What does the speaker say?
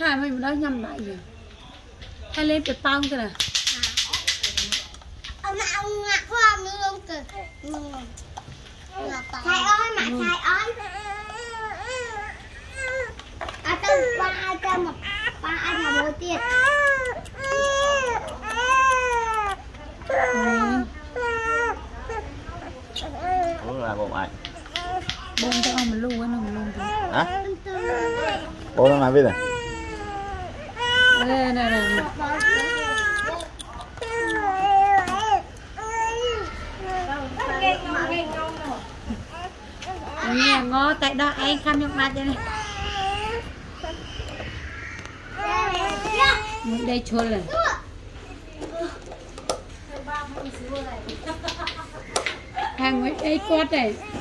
hai mình đó nhầm lại gì hay lên cái tông cái này ông ngạc khoa nữa luôn kìa thầy ơi mà thầy ơi tôi ba ai cho một ba ai là một tiền uống là bụng ai bông cho ông mình luôn á mình luôn hả bố nó làm biết này đây này nghe ngó tại đó anh khăm nhóc mặt đây này đây chua này hàng mấy đây quát này